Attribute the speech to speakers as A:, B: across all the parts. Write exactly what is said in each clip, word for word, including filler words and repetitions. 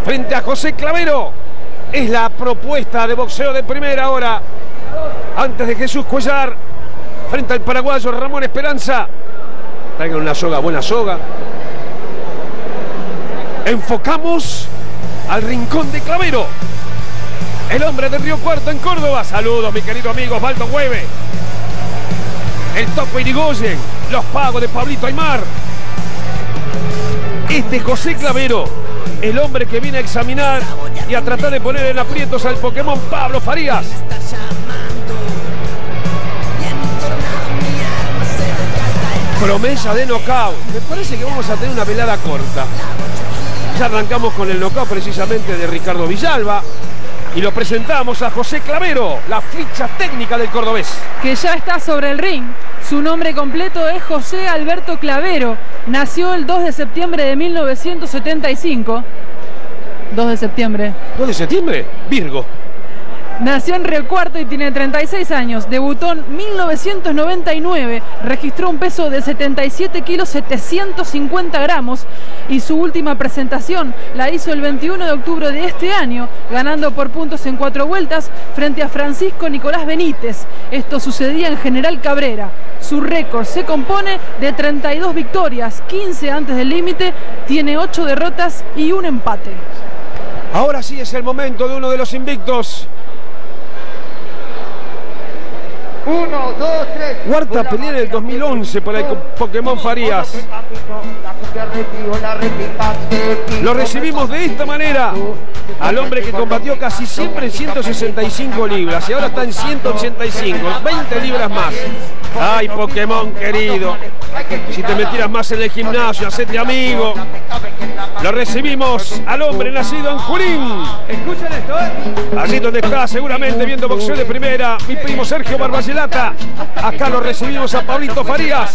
A: frente a José Clavero. Es la propuesta de boxeo de primera hora. Antes de Jesús Cuellar, frente al paraguayo Ramón Esperanza. Traigan una soga, buena soga. Enfocamos al rincón de Clavero. El hombre de Río Cuarto en Córdoba. Saludos, mi querido amigo Osvaldo Hueve. El Topo Irigoyen. Los pagos de Pablito Aymar. Este José Clavero, el hombre que viene a examinar y a tratar de poner en aprietos al Pokémon Pablo Farías. Promesa de knockout. Me parece que vamos a tener una velada corta. Ya arrancamos con el knockout precisamente de Ricardo Villalba. Y lo presentamos a José Clavero, la ficha técnica del cordobés.
B: Que ya está sobre el ring. Su nombre completo es José Alberto Clavero. Nació el dos de septiembre de mil novecientos setenta y cinco. dos de septiembre.
A: ¿dos de septiembre? Virgo.
B: Nació en Río Cuarto y tiene treinta y seis años. Debutó en mil novecientos noventa y nueve. Registró un peso de setenta y siete kilos setecientos cincuenta gramos. Y su última presentación la hizo el veintiuno de octubre de este año, ganando por puntos en cuatro vueltas frente a Francisco Nicolás Benítez. Esto sucedía en General Cabrera. Su récord se compone de treinta y dos victorias, quince antes del límite, tiene ocho derrotas y un empate.
A: Ahora sí es el momento de uno de los invictos.
C: Uno, dos, tres.
A: Cuarta pelea en el dos mil once para el Pokémon Farías. Lo recibimos de esta manera al hombre que combatió casi siempre en ciento sesenta y cinco libras y ahora está en ciento ochenta y cinco, veinte libras más. Ay, Pokémon querido, si te metieras más en el gimnasio, hacete amigo. Lo recibimos al hombre nacido en Junín.
C: Escuchen esto, ¿eh?
A: Allí donde está seguramente viendo boxeo de primera mi primo Sergio Barbagelata. Acá lo recibimos a Pablito Farías.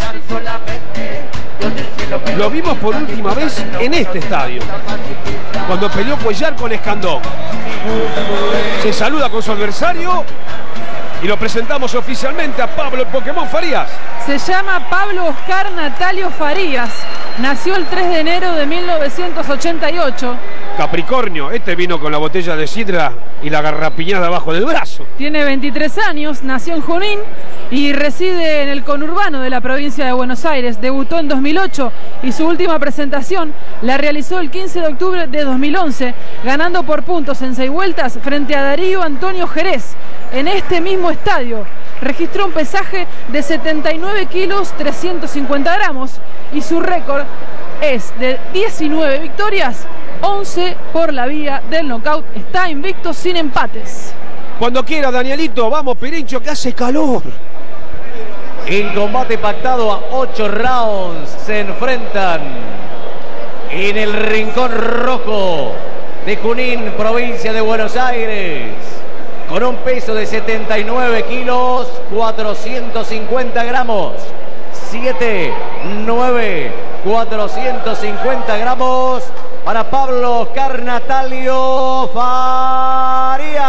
A: Lo vimos por última vez en este estadio, cuando peleó Cuellar con Escandón. Se saluda con su adversario y lo presentamos oficialmente a Pablo el Pokémon Farías.
B: Se llama Pablo Oscar Natalio Farías. Nació el tres de enero de mil novecientos ochenta y ocho.
A: Capricornio, este vino con la botella de sidra y la garrapiñada abajo del brazo.
B: Tiene veintitrés años, nació en Junín y reside en el conurbano de la provincia de Buenos Aires. Debutó en dos mil ocho y su última presentación la realizó el quince de octubre de dos mil once, ganando por puntos en seis vueltas frente a Darío Antonio Jerez. En este mismo estadio registró un pesaje de setenta y nueve kilos trescientos cincuenta gramos y su récord es de diecinueve victorias, once por la vía del knockout. Está invicto sin empates.
A: Cuando quiera, Danielito, vamos Pirincho, que hace calor.
D: En combate pactado a ocho rounds se enfrentan en el rincón rojo de Junín, provincia de Buenos Aires, con un peso de setenta y nueve kilos cuatrocientos cincuenta gramos. siete, nueve, cuatrocientos cincuenta gramos para Pablo Oscar Natalio Farías.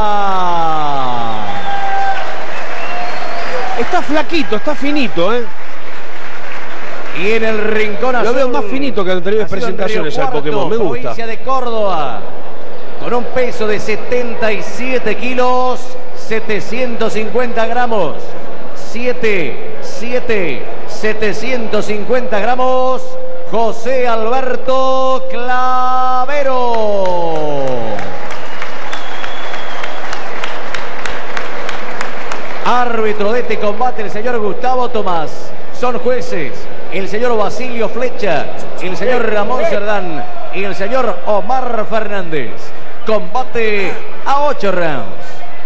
A: Está flaquito, está finito, ¿eh?
D: Y en el rincón azul,
A: lo veo más finito que en anteriores presentaciones al Pokémon, me gusta.
D: Provincia de Córdoba, con un peso de setenta y siete kilos setecientos cincuenta gramos. siete, siete, setecientos cincuenta gramos, José Alberto Clavero. Árbitro de este combate, el señor Gustavo Tomás. Son jueces el señor Basilio Flecha, el señor Ramón Cerdán y el señor Omar Fernández. Combate a ocho rounds.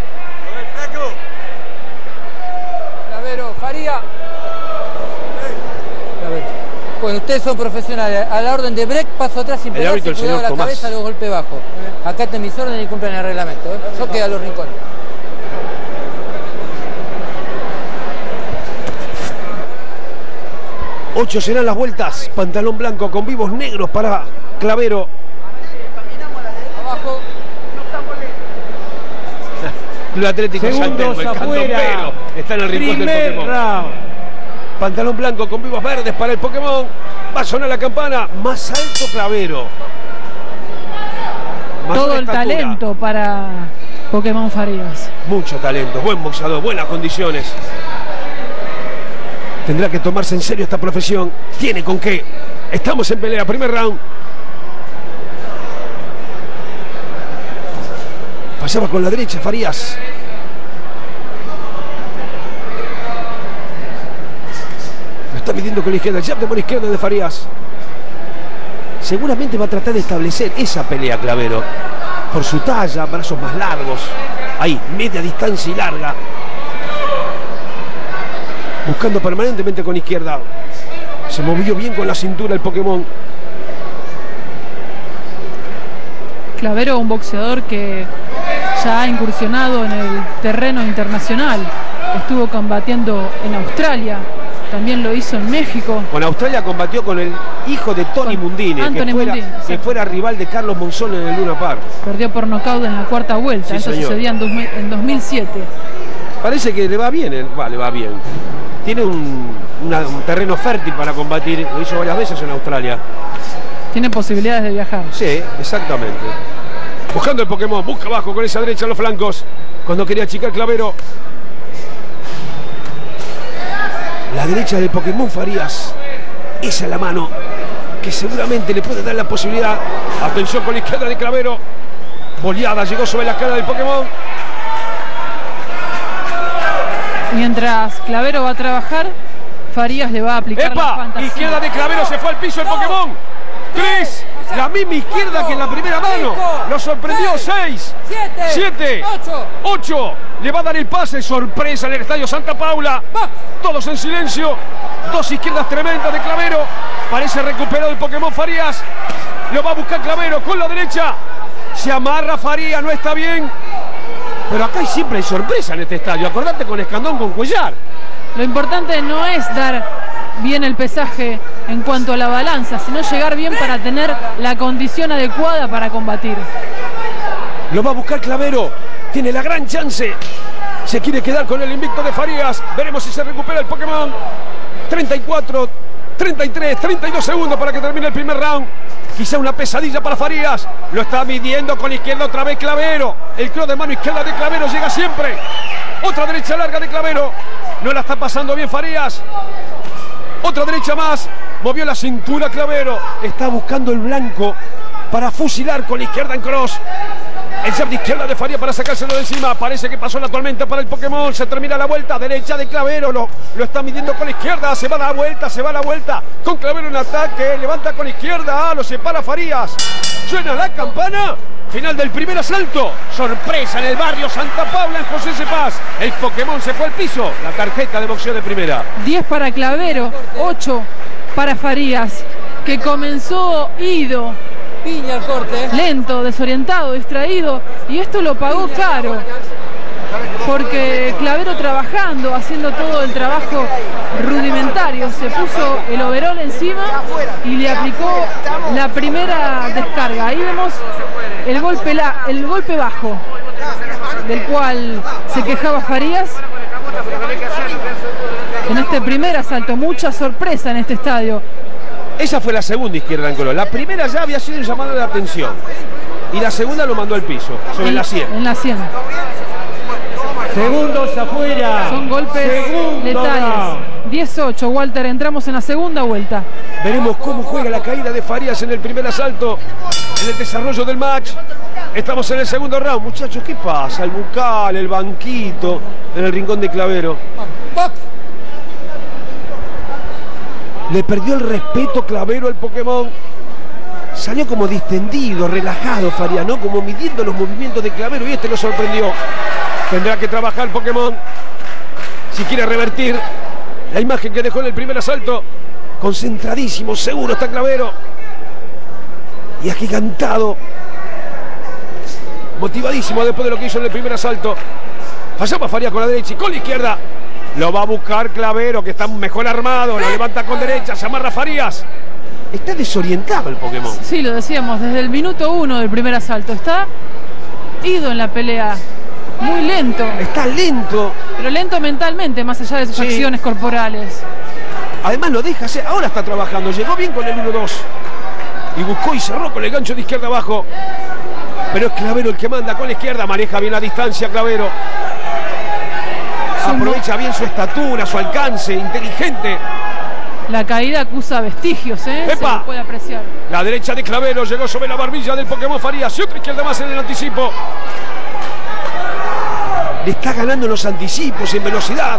E: Clavero, Faría. Bueno, ustedes son profesionales. A la orden de break, paso atrás sin pegarse, cuidado la
A: Tomás.
E: Cabeza, los golpes bajos. Acá están mis órdenes y cumplen el reglamento, ¿eh? Yo quedo a los rincones.
A: Ocho serán las vueltas. Pantalón blanco con vivos negros para Clavero.
E: Abajo.
A: Club Atlético Santelmo, el candombero, está en el rincón del Pokémon. Round. Pantalón blanco con vivos verdes para el Pokémon. Va a sonar la campana. Más alto Clavero.
B: el
A: estatura.
B: talento para Pokémon Farías.
A: Mucho talento, buen boxeador, buenas condiciones. Tendrá que tomarse en serio esta profesión. Tiene con qué. Estamos en pelea, primer round. Pasaba con la derecha Farías. Lo está midiendo con la izquierda. Jab de mano izquierda de Farías. Seguramente va a tratar de establecer esa pelea Clavero. Por su talla, brazos más largos. Ahí, media distancia y larga. Buscando permanentemente con izquierda. Se movió bien con la cintura el Pokémon.
B: Clavero, un boxeador que ya ha incursionado en el terreno internacional. Estuvo combatiendo en Australia, también lo hizo en México.
A: Con Australia combatió con el hijo de Tony Mundine,
B: Anthony
A: que fuera,
B: Mundine,
A: que fuera rival de Carlos Monzón en el Luna Park.
B: Perdió por nocaut en la cuarta vuelta,
A: Sí,
B: eso
A: señor.
B: sucedía en, dos mil, en dos mil siete.
A: Parece que le va bien, el, va, le va bien. Tiene un, una- un terreno fértil para combatir, lo hizo varias veces en Australia.
B: Tiene posibilidades de viajar.
A: Sí, exactamente. Buscando el Pokémon, busca abajo con esa derecha en los flancos. Cuando quería achicar Clavero. La derecha del Pokémon Farías. Esa es la mano que seguramente le puede dar la posibilidad. Atención con la izquierda de Clavero. Boleada llegó sobre la cara del Pokémon.
B: Mientras Clavero va a trabajar, Farías le va a aplicar la
A: ¡Epa!
B: fantasía.
A: Izquierda de Clavero, se fue al piso el Pokémon. Tres. La misma izquierda que en la primera mano. Lo sorprendió. Seis. Siete. Ocho. Le va a dar el pase. Sorpresa en el Estadio Santa Paula. Todos en silencio. Dos izquierdas tremendas de Clavero. Parece recuperado el Pokémon Farías. Lo va a buscar Clavero con la derecha. Se amarra Farías, no está bien. Pero acá hay siempre hay sorpresa en este estadio. Acordate con Escandón, con Cuellar.
B: Lo importante no es dar bien el pesaje en cuanto a la balanza, sino llegar bien para tener la condición adecuada para combatir.
A: Lo va a buscar Clavero. Tiene la gran chance. Se quiere quedar con el invicto de Farías. Veremos si se recupera el Pokémon. treinta y cuatro, treinta y tres, treinta y dos segundos para que termine el primer round. Quizá una pesadilla para Farías. Lo está midiendo con la izquierda otra vez Clavero. El cross de mano izquierda de Clavero llega siempre. Otra derecha larga de Clavero. No la está pasando bien Farías. Otra derecha más. Movió la cintura Clavero. Está buscando el blanco para fusilar con la izquierda en cross. El jab de izquierda de Farías para sacárselo de encima. Parece que pasó la tormenta para el Pokémon. Se termina la vuelta. Derecha de Clavero. Lo, lo está midiendo con la izquierda. Se va a la vuelta. Se va a la vuelta. Con Clavero en ataque. Levanta con la izquierda. Ah, lo separa Farías. Suena la campana. Final del primer asalto. Sorpresa en el barrio Santa Paula en José Cepaz. El Pokémon se fue al piso. La tarjeta de boxeo de primera.
B: diez para Clavero, ocho para Farías, que comenzó ido,
E: Piña al corte.
B: lento, desorientado, distraído, y esto lo pagó caro. Porque Clavero trabajando, haciendo todo el trabajo rudimentario, se puso el overol encima y le aplicó la primera descarga. Ahí vemos el golpe, la, el golpe bajo, del cual se quejaba Farías. En este primer asalto, mucha sorpresa en este estadio.
A: Esa fue la segunda izquierda en color. La primera ya había sido un llamado de atención. Y la segunda lo mandó al piso, sobre
B: en,
A: la sien.
B: En la sien.
C: Segundos afuera.
B: Son golpes
C: Segundo
B: letales.
C: round.
B: diez ocho, Walter, entramos en la segunda vuelta.
A: Veremos cómo juega la caída de Farías en el primer asalto, en el desarrollo del match. Estamos en el segundo round. Muchachos, ¿qué pasa? El bucal, el banquito, en el rincón de Clavero.
E: Box.
A: Le perdió el respeto Clavero al Pokémon. Salió como distendido, relajado Farías, ¿no? Como midiendo los movimientos de Clavero y este lo sorprendió. Tendrá que trabajar Pokémon si quiere revertir la imagen que dejó en el primer asalto. Concentradísimo, seguro está Clavero. Y agigantado. Motivadísimo después de lo que hizo en el primer asalto. Fallaba Farías con la derecha y con la izquierda. Lo va a buscar Clavero, que está mejor armado. Lo levanta con derecha, se amarra Farías. Está desorientado el Pokémon.
B: Sí, lo decíamos, desde el minuto uno del primer asalto. Está ido en la pelea. Muy lento,
A: Está lento.
B: pero lento mentalmente, más allá de sus
A: Sí.
B: acciones corporales.
A: Además lo deja hacer. Ahora está trabajando. Llegó bien con el uno dos. Y buscó y cerró con el gancho de izquierda abajo. Pero es Clavero el que manda con la izquierda. Maneja bien la distancia Clavero. Aprovecha bien su estatura, su alcance, inteligente.
B: La caída acusa vestigios, ¿eh?
A: ¡Epa!
B: Se lo puede apreciar.
A: La derecha de Clavero llegó sobre la barbilla del Pokémon Farías. Y otra izquierda más en el anticipo. Le está ganando en los anticipos, en velocidad.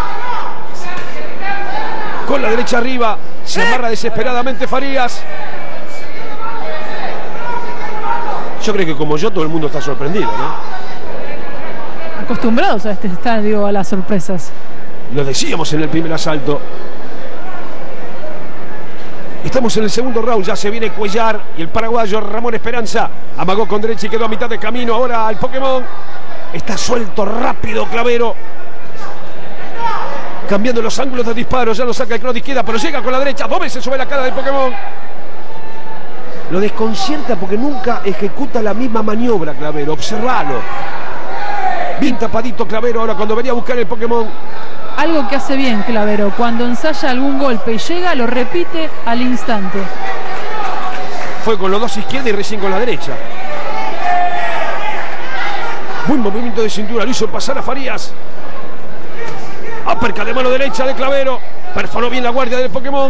A: Con la derecha arriba. Se amarra desesperadamente Farías. Yo creo que como yo todo el mundo está sorprendido, ¿no?
B: Acostumbrados a este estadio a las sorpresas.
A: Lo decíamos en el primer asalto. Estamos en el segundo round, ya se viene Cuellar y el paraguayo Ramón Esperanza. Amagó con derecha y quedó a mitad de camino. Ahora el Pokémon está suelto, rápido Clavero. Cambiando los ángulos de disparo, ya lo saca el cross de izquierda, pero llega con la derecha. Dos veces sobre la cara del Pokémon. Lo desconcierta porque nunca ejecuta la misma maniobra Clavero. Observalo. Bien tapadito Clavero ahora cuando venía a buscar el Pokémon.
B: Algo que hace bien Clavero, cuando ensaya algún golpe y llega, lo repite al instante.
A: Fue con los dos izquierda y recién con la derecha. Buen movimiento de cintura, lo hizo pasar a Farías. Uppercut de mano derecha de Clavero. Perforó bien la guardia del Pokémon.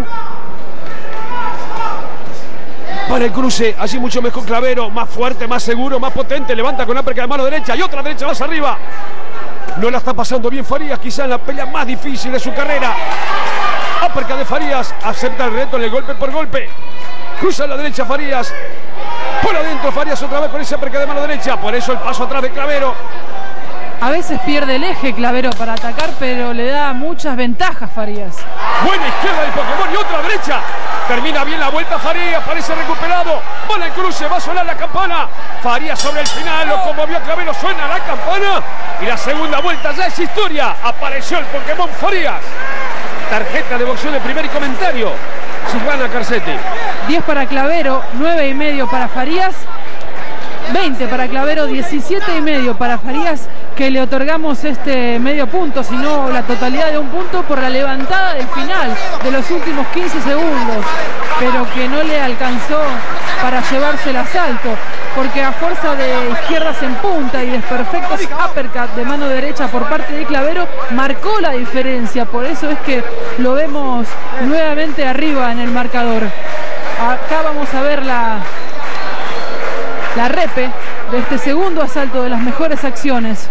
A: Para el cruce, allí mucho mejor Clavero. Más fuerte, más seguro, más potente. Levanta con uppercut de mano derecha y otra derecha más arriba. No la está pasando bien Farías, quizá en la pelea más difícil de su carrera. Uppercut de Farías, acepta el reto en el golpe por golpe. Cruza a la derecha Farías. Por adentro Farías otra vez con ese uppercut de mano derecha. Por eso el paso atrás de Clavero.
B: A veces pierde el eje Clavero para atacar, pero le da muchas ventajas Farías.
A: Buena izquierda del Pokémon y otra derecha. Termina bien la vuelta Farías, parece recuperado. Va el cruce, va a sonar la campana. Farías sobre el final, lo conmovió Clavero, suena la campana. Y la segunda vuelta ya es historia. Apareció el Pokémon Farías. Tarjeta de boxeo de primer y comentario. Silvana Carcetti.
B: diez para Clavero, nueve y medio para Farías. veinte para Clavero, diecisiete y medio para Farías, que le otorgamos este medio punto, sino la totalidad de un punto por la levantada del final de los últimos quince segundos, pero que no le alcanzó para llevarse el asalto, porque a fuerza de izquierdas en punta y desperfectos uppercut de mano derecha por parte de Clavero, marcó la diferencia. Por eso es que lo vemos nuevamente arriba en el marcador. Acá vamos a ver la La repe de este segundo asalto de las mejores acciones.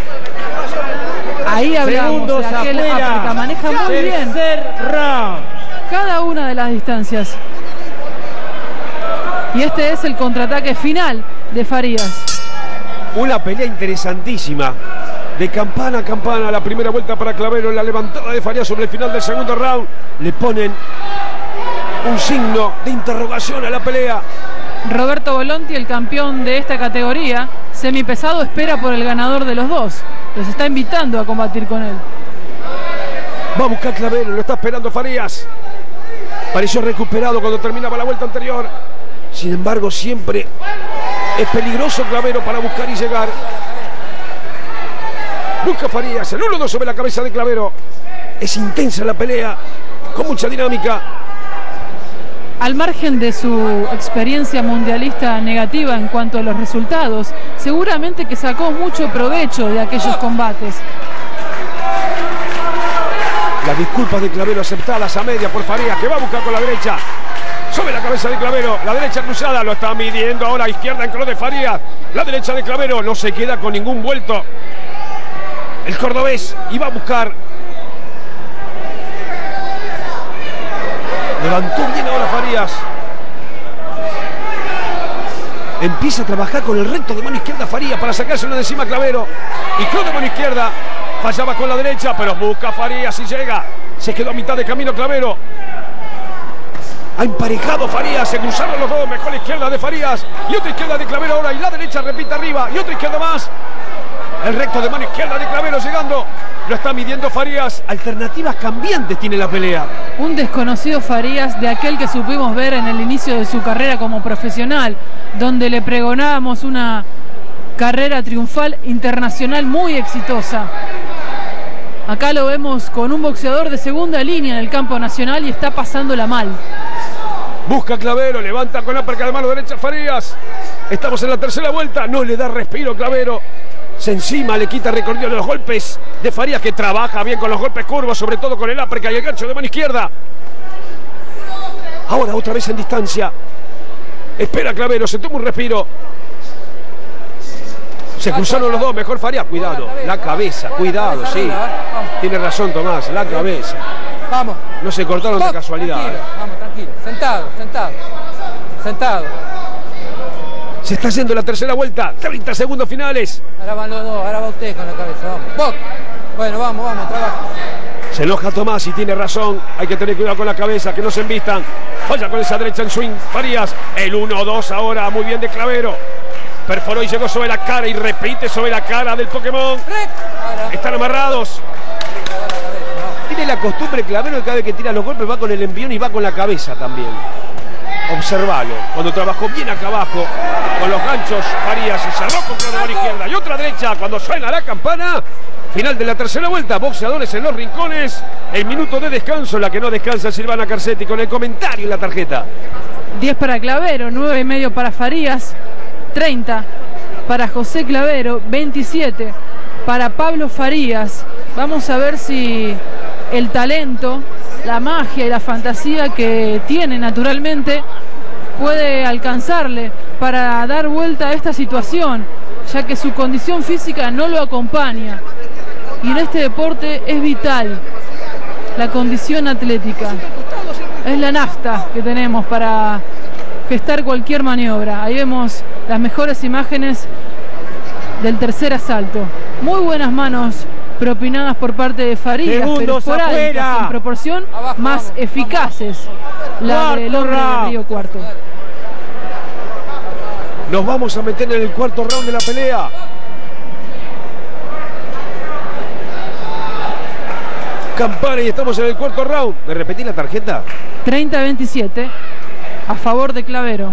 B: Ahí hablamos
F: Segundos
B: de aquel
F: afuera.
B: uppercut. Maneja muy bien
F: Round.
B: cada una de las distancias. Y este es el contraataque final de Farías.
A: Una pelea interesantísima. De campana a campana, la primera vuelta para Clavero, la levantada de Farías sobre el final del segundo round. Le ponen un signo de interrogación a la pelea.
B: Roberto Volonti, el campeón de esta categoría, semipesado, espera por el ganador de los dos. Los está invitando a combatir con él.
A: Va a buscar Clavero, lo está esperando Farías. Pareció recuperado cuando terminaba la vuelta anterior. Sin embargo, siempre es peligroso Clavero para buscar y llegar. Busca Farías, el uno dos sobre la cabeza de Clavero. Es intensa la pelea, con mucha dinámica.
B: Al margen de su experiencia mundialista negativa en cuanto a los resultados, seguramente que sacó mucho provecho de aquellos combates.
A: Las disculpas de Clavero aceptadas a media por Farías, que va a buscar con la derecha. Sobre la cabeza de Clavero, la derecha cruzada, lo está midiendo ahora izquierda en cross de Farías. La derecha de Clavero no se queda con ningún vuelto. El cordobés iba a buscar. Levantó bien ahora Farías. Empieza a trabajar con el recto de mano izquierda Farías para sacárselo de encima a Clavero. Y cross de mano izquierda. Fallaba con la derecha, pero busca Farías y llega. Se quedó a mitad de camino Clavero. Ha emparejado Farías, se cruzaron los dos. Mejor la izquierda de Farías y otra izquierda de Clavero ahora. Y la derecha repite arriba y otra izquierda más. El recto de mano izquierda de Clavero llegando. Lo está midiendo Farías. Alternativas cambiantes tiene la pelea.
B: Un desconocido Farías, de aquel que supimos ver en el inicio de su carrera como profesional, donde le pregonábamos una carrera triunfal internacional muy exitosa. Acá lo vemos con un boxeador de segunda línea en el campo nacional y está pasándola mal.
A: Busca Clavero, levanta con la perca de mano derecha Farías. Estamos en la tercera vuelta. No le da respiro Clavero. Se encima, le quita recorrido de los golpes de Farías, que trabaja bien con los golpes curvos, sobre todo con el uppercut y el gancho de mano izquierda. Ahora otra vez en distancia. Espera Clavero, se toma un respiro. Se cruzaron los dos, mejor Farías. Cuidado, la cabeza, cuidado, sí. Tiene razón Tomás, la cabeza.
E: Vamos.
A: No se cortaron de casualidad.
E: Tranquilo, vamos, tranquilo. Sentado, sentado. Sentado.
A: Se está haciendo la tercera vuelta. treinta segundos finales.
E: Ahora van los dos, ahora va usted con la cabeza, vamos. ¡Boc! Bueno, vamos, vamos, trabaja.
A: Se enoja Tomás y tiene razón. Hay que tener cuidado con la cabeza, que no se embistan. Falla con esa derecha en swing. Farías, el uno dos ahora, muy bien de Clavero. Perforó y llegó sobre la cara y repite sobre la cara del Pokémon. Están amarrados.
C: Tiene la costumbre Clavero que cada vez que tira los golpes va con el envión y va con la cabeza también.
A: Observalo. Cuando trabajó bien acá abajo, con los ganchos, Farías y cerró con la mano izquierda y otra derecha. Cuando suena la campana, final de la tercera vuelta, boxeadores en los rincones. El minuto de descanso, la que no descansa Silvana Carcetti con el comentario en la tarjeta.
B: diez para Clavero, nueve y medio para Farías, treinta para José Clavero, veintisiete para Pablo Farías. Vamos a ver si el talento, la magia y la fantasía que tiene naturalmente puede alcanzarle para dar vuelta a esta situación, ya que su condición física no lo acompaña. Y en este deporte es vital la condición atlética. Es la nafta que tenemos para gestar cualquier maniobra. Ahí vemos las mejores imágenes del tercer asalto. Muy buenas manos propinadas por parte de Farías,
C: Segundos
B: pero esporádicas
C: afuera.
B: en proporción,
E: Abajo,
B: más
E: vamos,
B: eficaces. La
C: Cuarto
B: del hombre
C: round.
B: de Río Cuarto.
A: Nos vamos a meter en el cuarto round de la pelea. Campana y estamos en el cuarto round. ¿Me repetí la tarjeta?
B: treinta a veintisiete a favor de Clavero.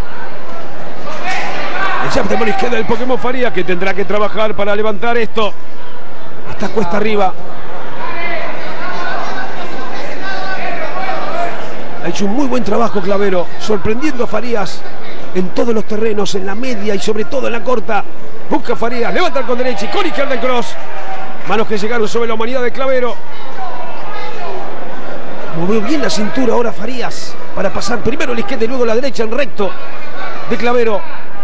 A: El jab de mano izquierda del Pokémon Farías, que tendrá que trabajar para levantar esto. Está cuesta arriba. Ha hecho un muy buen trabajo Clavero, sorprendiendo a Farías en todos los terrenos, en la media y sobre todo en la corta. Busca Farías, levanta con derecha y con izquierda el cross. Manos que llegaron sobre la humanidad de Clavero. Movió bien la cintura ahora Farías para pasar primero la izquierda y luego la derecha en recto de Clavero.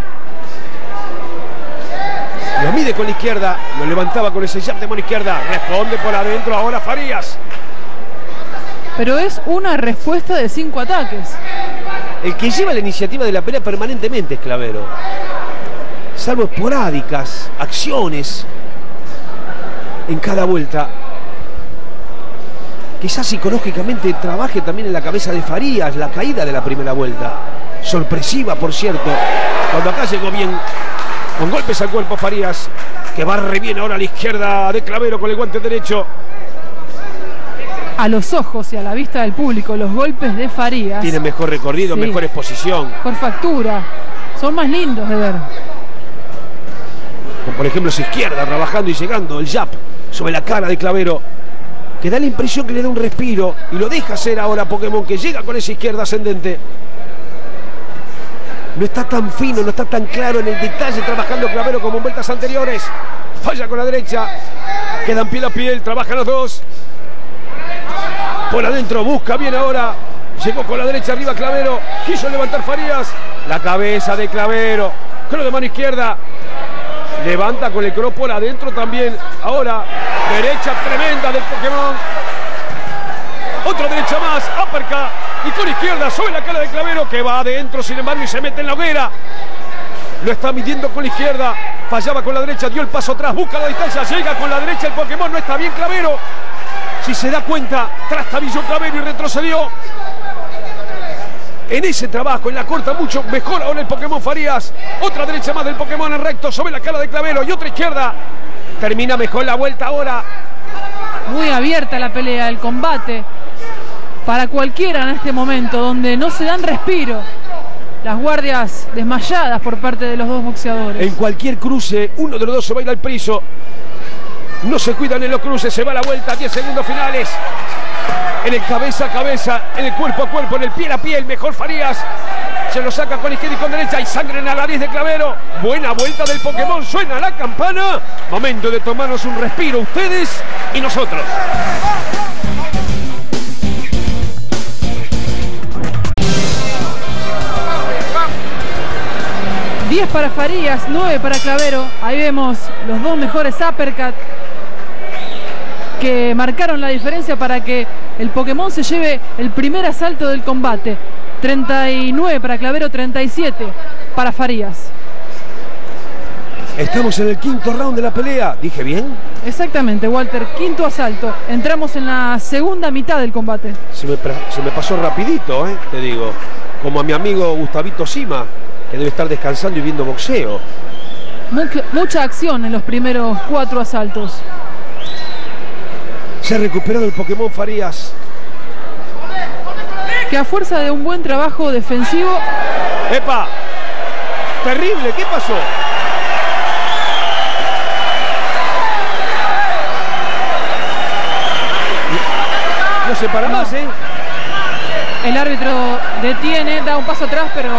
A: Lo mide con la izquierda, lo levantaba con ese jab de mano izquierda. Responde por adentro ahora Farías.
B: Pero es una respuesta de cinco ataques.
C: El que lleva la iniciativa de la pelea permanentemente es Clavero.
A: Salvo esporádicas acciones en cada vuelta. Quizás psicológicamente trabaje también en la cabeza de Farías la caída de la primera vuelta. Sorpresiva, por cierto. Cuando acá llegó bien, con golpes al cuerpo Farías, que barre bien ahora a la izquierda de Clavero con el guante derecho.
B: A los ojos y a la vista del público, los golpes de Farías.
A: Tiene mejor recorrido,
B: Sí.
A: mejor exposición.
B: Mejor factura. Son más lindos de ver.
A: Como por ejemplo su izquierda, trabajando y llegando el jab sobre la cara de Clavero, que da la impresión que le da un respiro y lo deja hacer ahora Pokémon, que llega con esa izquierda ascendente. No está tan fino, no está tan claro en el detalle trabajando Clavero como en vueltas anteriores. Falla con la derecha, quedan piel a piel, trabajan los dos. Por adentro, busca bien ahora. Llegó con la derecha arriba Clavero, quiso levantar Farías. La cabeza de Clavero, cross de mano izquierda. Levanta con el cross por adentro también. Ahora, derecha tremenda del Pokémon. Otra derecha más, uppercut. Y con izquierda sobre la cara de Clavero, que va adentro, sin embargo, y se mete en la hoguera. Lo está midiendo con la izquierda. Fallaba con la derecha, dio el paso atrás, busca la distancia, llega con la derecha el Pokémon. No está bien Clavero. Si se da cuenta, trastabilló Clavero y retrocedió. En ese trabajo, en la corta, mucho mejor ahora el Pokémon Farías. Otra derecha más del Pokémon en recto sobre la cara de Clavero y otra izquierda. Termina mejor la vuelta ahora.
B: Muy abierta la pelea, el combate. Para cualquiera en este momento, donde no se dan respiro. Las guardias desmayadas por parte de los dos boxeadores.
A: En cualquier cruce, uno de los dos se va a ir al piso. No se cuidan en los cruces, se va la vuelta, diez segundos finales. En el cabeza a cabeza, en el cuerpo a cuerpo, en el piel a piel, mejor Farías. Se lo saca con izquierda y con derecha. Hay sangre en la nariz de Clavero. Buena vuelta del Pokémon. Suena la campana. Momento de tomarnos un respiro ustedes y nosotros.
B: diez para Farías, nueve para Clavero. Ahí vemos los dos mejores uppercut que marcaron la diferencia para que el Pokémon se lleve el primer asalto del combate. treinta y nueve para Clavero, treinta y siete para Farías.
A: Estamos en el quinto round de la pelea. ¿Dije bien?
B: Exactamente, Walter. Quinto asalto. Entramos en la segunda mitad del combate.
A: Se me, se me pasó rapidito, ¿eh? Te digo. Como a mi amigo Gustavito Sima, que debe estar descansando y viendo boxeo.
B: Mucha, mucha acción en los primeros cuatro asaltos.
A: Se ha recuperado el Pokémon Farías.
B: Que a fuerza de un buen trabajo defensivo...
A: ¡Epa! ¡Terrible! ¿Qué pasó? No se para más, ¿eh?
B: El árbitro detiene, da un paso atrás, pero...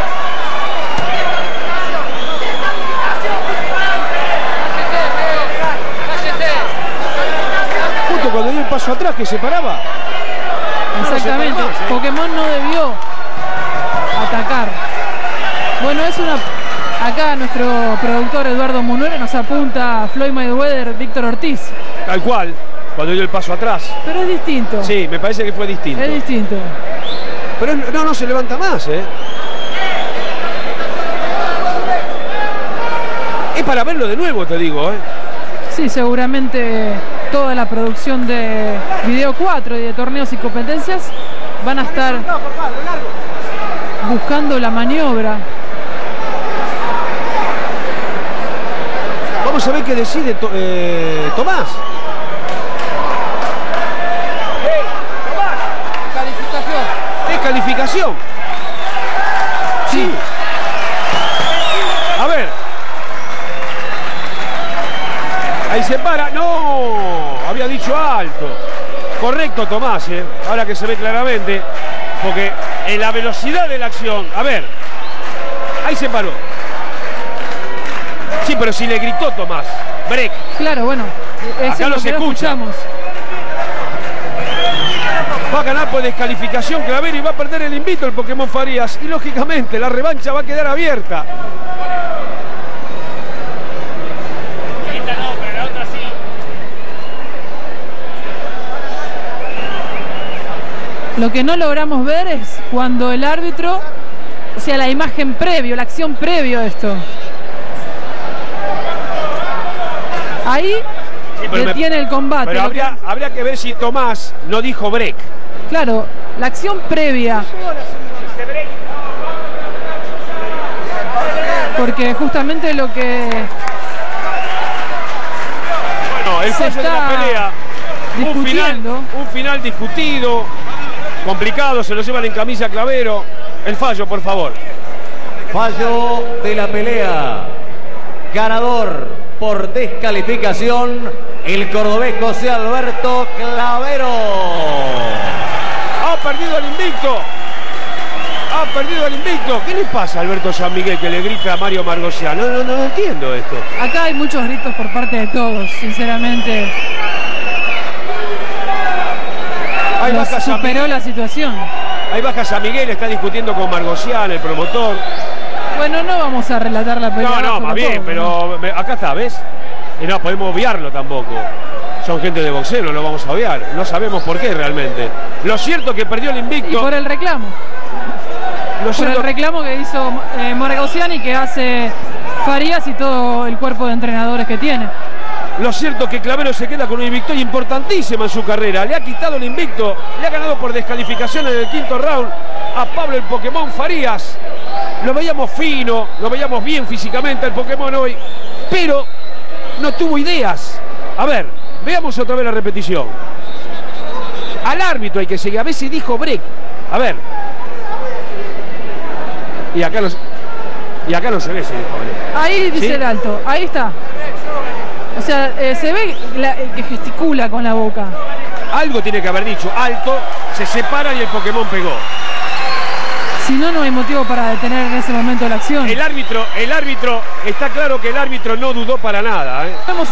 A: Justo cuando dio el paso atrás, que se paraba.
B: Exactamente, no, más, ¿eh? Pokémon no debió atacar. Bueno, es una... Acá nuestro productor Eduardo Munuera nos apunta a Floyd Mayweather, Víctor Ortiz.
A: Tal cual, cuando dio el paso atrás.
B: Pero es distinto.
A: Sí, me parece que fue distinto.
B: Es distinto.
A: Pero no, no se levanta más, ¿eh? Es para verlo de nuevo, te digo, ¿eh?
B: Sí, seguramente toda la producción de Video cuatro y de torneos y competencias van a estar buscando la maniobra.
A: Vamos a ver qué decide to eh, Tomás.
E: Hey, Tomás. Calificación.
A: Descalificación. Sí. A ver. Ahí se para. No. Había dicho alto. Correcto, Tomás, ¿eh? Ahora que se ve claramente. Porque en la velocidad de la acción. A ver. Ahí se paró. Sí, pero si le gritó Tomás. Break.
B: Claro, bueno.
A: Acá no se escucha. Va a ganar por descalificación Clavero y va a perder el invito el Pokémon Farías. Y lógicamente la revancha va a quedar abierta.
B: Lo que no logramos ver es cuando el árbitro, o sea, la imagen previo, la acción previo a esto. Ahí sí, detiene me, el combate.
A: Pero habría, que... habría que ver si Tomás no dijo break.
B: Claro, la acción previa. Porque justamente lo que...
A: Bueno, el fallo de la pelea. Un final, un final discutido, complicado, se lo llevan en camisa Clavero. El fallo, por favor.
D: Fallo de la pelea. Ganador por descalificación, el cordobés José Alberto Clavero.
A: Ha perdido el invicto. Ha perdido el invicto. ¿Qué le pasa a Alberto San Miguel que le grita a Mario Margosian? No, no, no, no entiendo esto.
B: Acá hay muchos gritos por parte de todos, sinceramente.
A: Ahí baja
B: superó la situación.
A: Ahí baja San Miguel, está discutiendo con Margosian, el promotor.
B: Bueno, no vamos a relatar la pelea.
A: No, no, más bien, todo, pero ¿no? Acá está, ¿ves? Y no podemos obviarlo tampoco. Son gente de boxeo, no lo vamos a obviar. No sabemos por qué realmente. Lo cierto es que perdió el invicto.
B: Y por el reclamo. Lo por cierto... el reclamo que hizo eh, Margosian y que hace Farías y todo el cuerpo de entrenadores que tiene.
A: Lo cierto es que Clavero se queda con una victoria importantísima en su carrera. Le ha quitado el invicto, le ha ganado por descalificación en el quinto round a Pablo el Pokémon Farías. Lo veíamos fino, lo veíamos bien físicamente el Pokémon hoy, pero no tuvo ideas. A ver, veamos otra vez la repetición. Al árbitro hay que seguir, a veces dijo break. A ver. Y acá no, y acá no se ve si dijo break.
B: Ahí dice ¿sí? El alto, ahí está. O sea, eh, se ve la, que gesticula con la boca.
A: Algo tiene que haber dicho, alto, se separan y el Pokémon pegó.
B: Si no, no hay motivo para detener en ese momento la acción.
A: El árbitro, el árbitro, está claro que el árbitro no dudó para nada. ¿eh?
B: Vamos.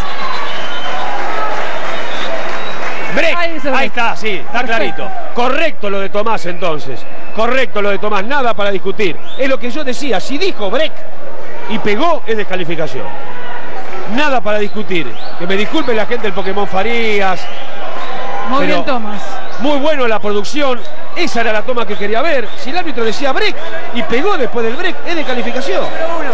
A: Break. Ahí, Ahí está, sí, está Perfecto. clarito. Correcto lo de Tomás entonces. Correcto lo de Tomás, nada para discutir. Es lo que yo decía, si dijo break y pegó, es descalificación. Nada para discutir. Que me disculpe la gente del Pokémon Farías.
B: Muy bien, Tomás.
A: Muy bueno la producción. Esa era la toma que quería ver. Si el árbitro decía break y pegó después del break, es descalificación.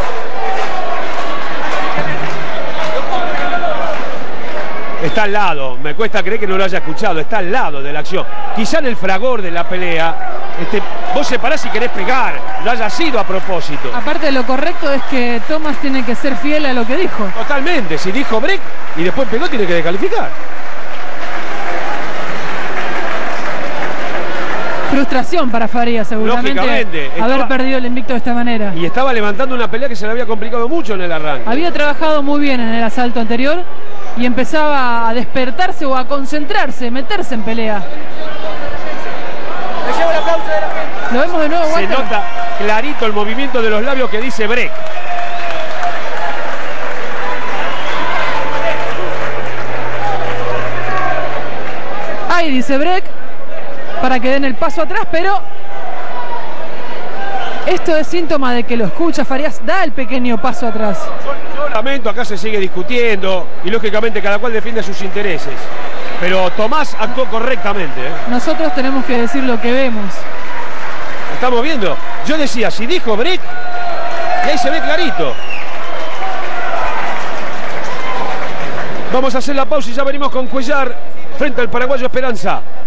A: Está al lado, me cuesta creer que no lo haya escuchado, está al lado de la acción. Quizá en el fragor de la pelea, este, vos separás si querés pegar, lo haya sido a propósito.
B: Aparte, lo correcto es que Tomás tiene que ser fiel a lo que dijo.
A: Totalmente, si dijo break y después pegó, tiene que descalificar.
B: Frustración para Farías, seguramente, haber estaba, perdido el invicto de esta manera.
A: Y estaba levantando una pelea que se le había complicado mucho en el arranque.
B: Había trabajado muy bien en el asalto anterior y empezaba a despertarse o a concentrarse, meterse en pelea.
E: Le llevo el aplauso de la gente.
B: Lo vemos de nuevo,
A: Walter. Se nota clarito el movimiento de los labios que dice break.
B: Ahí dice break, para que den el paso atrás, pero esto es síntoma de que lo escucha. Farías da el pequeño paso atrás.
A: Yo, yo lamento, acá se sigue discutiendo y lógicamente cada cual defiende sus intereses. Pero Tomás actuó correctamente. ¿eh?
B: Nosotros tenemos que decir lo que vemos.
A: Estamos viendo. Yo decía, si dijo break, y ahí se ve clarito. Vamos a hacer la pausa y ya venimos con Cuellar frente al paraguayo Esperanza.